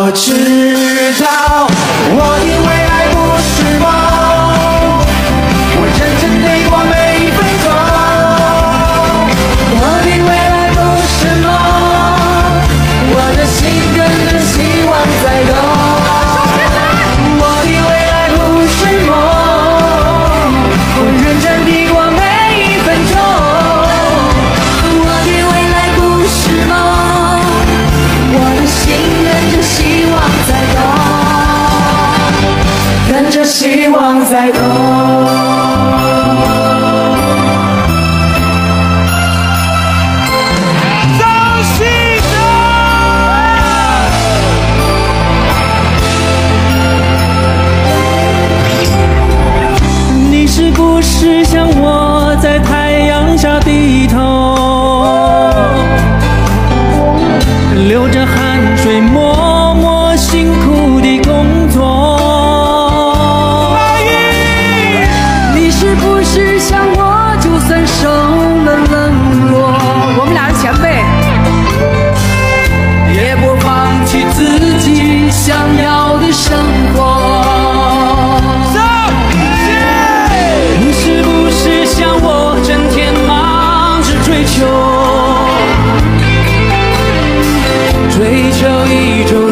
我知道我的未来不是梦，我认真地过每一分钟。我的未来不是梦，我的心跟着希望在动。我的未来不是梦，我认真地过每一分钟。我的未来不是梦，我的心跟着希望在动，跟着希望在动。你是不是像我在太阳下低头，流着汗水默默辛苦地工作？你是不是像我就算受了冷落，我们俩是前辈，也不放弃自己想要的生活？你是不是像我整天忙着追求一种